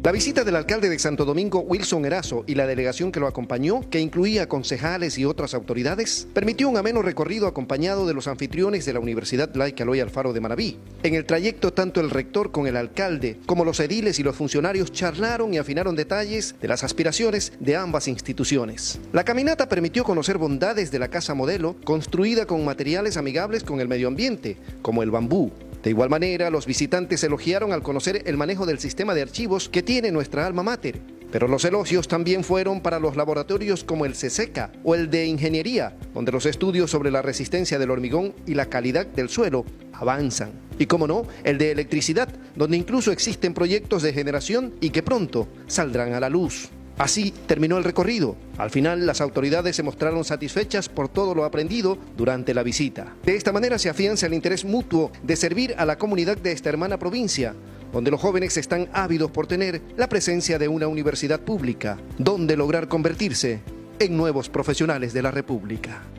La visita del alcalde de Santo Domingo, Wilson Erazo, y la delegación que lo acompañó, que incluía concejales y otras autoridades, permitió un ameno recorrido acompañado de los anfitriones de la Universidad Laica Eloy Alfaro de Manabí. En el trayecto, tanto el rector con el alcalde, como los ediles y los funcionarios charlaron y afinaron detalles de las aspiraciones de ambas instituciones. La caminata permitió conocer bondades de la casa modelo, construida con materiales amigables con el medio ambiente, como el bambú. De igual manera, los visitantes elogiaron al conocer el manejo del sistema de archivos que tiene nuestra alma mater. Pero los elogios también fueron para los laboratorios como el CESECA o el de Ingeniería, donde los estudios sobre la resistencia del hormigón y la calidad del suelo avanzan. Y como no, el de electricidad, donde incluso existen proyectos de generación y que pronto saldrán a la luz. Así terminó el recorrido. Al final, las autoridades se mostraron satisfechas por todo lo aprendido durante la visita. De esta manera se afianza el interés mutuo de servir a la comunidad de esta hermana provincia, donde los jóvenes están ávidos por tener la presencia de una universidad pública, donde lograr convertirse en nuevos profesionales de la República.